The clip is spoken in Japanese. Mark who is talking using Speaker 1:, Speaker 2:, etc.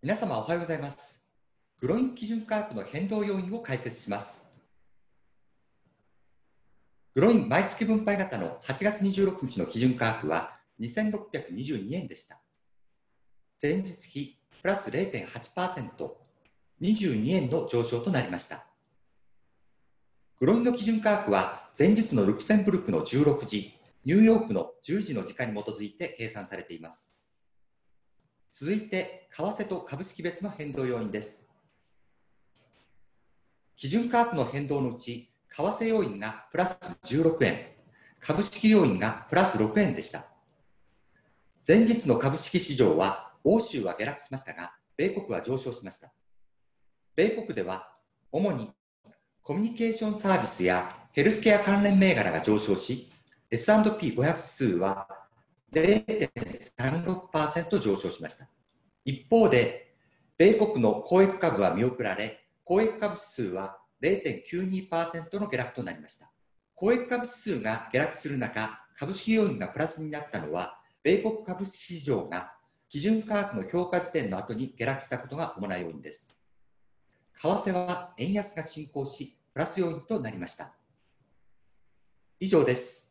Speaker 1: 皆様おはようございます。グロイン基準価格の変動要因を解説します。グロイン毎月分配型の8月26日の基準価格は2622円でした。前日比プラス 0.8%、22円の上昇となりました。グロインの基準価格は前日のルクセンブルクの16時、ニューヨークの10時の時間に基づいて計算されています。続いて、為替と株式別の変動要因です。基準価格の変動のうち、為替要因がプラス16円、株式要因がプラス6円でした。前日の株式市場は、欧州は下落しましたが、米国は上昇しました。米国では、主にコミュニケーションサービスやヘルスケア関連銘柄が上昇し、S&P500 指数は 0.36% 上昇しました。一方で、米国の公益株は見送られ、公益株指数は 0.92% の下落となりました。公益株指数が下落する中、株式要因がプラスになったのは、米国株式市場が基準価格の評価時点の後に下落したことが主な要因です。為替は円安が進行し、プラス要因となりました。以上です。